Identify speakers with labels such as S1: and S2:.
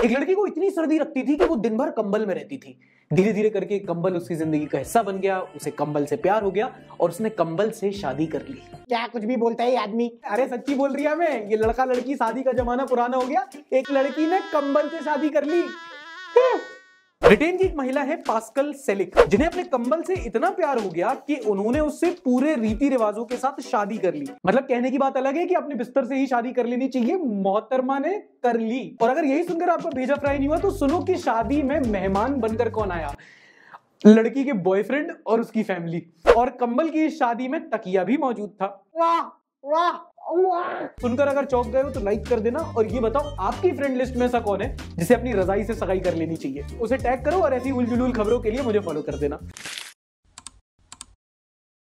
S1: एक लड़की को इतनी सर्दी लगती थी कि वो दिन भर कंबल में रहती थी। धीरे धीरे करके कंबल उसकी जिंदगी का हिस्सा बन गया, उसे कंबल से प्यार हो गया और उसने कंबल से शादी कर ली।
S2: क्या कुछ भी बोलता है ये आदमी।
S1: अरे सच्ची बोल रही है मैं, ये लड़का लड़की शादी का जमाना पुराना हो गया, एक लड़की ने कंबल से शादी कर ली। ब्रिटेन की एक महिला है पास्कल सेलिक, जिन्हें अपने कंबल से इतना प्यार हो गया कि उन्होंने उससे पूरे रीति रिवाजों के साथ शादी कर ली। मतलब कहने की बात अलग है कि अपने बिस्तर से ही शादी कर लेनी चाहिए, मोहतरमा ने कर ली। और अगर यही सुनकर आपका भेजा फ्राई नहीं हुआ तो सुनो कि शादी में मेहमान बनकर कौन आया। लड़की के बॉयफ्रेंड और उसकी फैमिली। और कंबल की इस शादी में तकिया भी मौजूद था।
S2: वाह वाह वाह।
S1: सुनकर अगर चौंक गए हो तो लाइक कर देना और ये बताओ आपकी फ्रेंड लिस्ट में ऐसा कौन है जिसे अपनी रजाई से सगाई कर लेनी चाहिए। उसे टैग करो और ऐसी उलझुल खबरों के लिए मुझे फॉलो कर देना।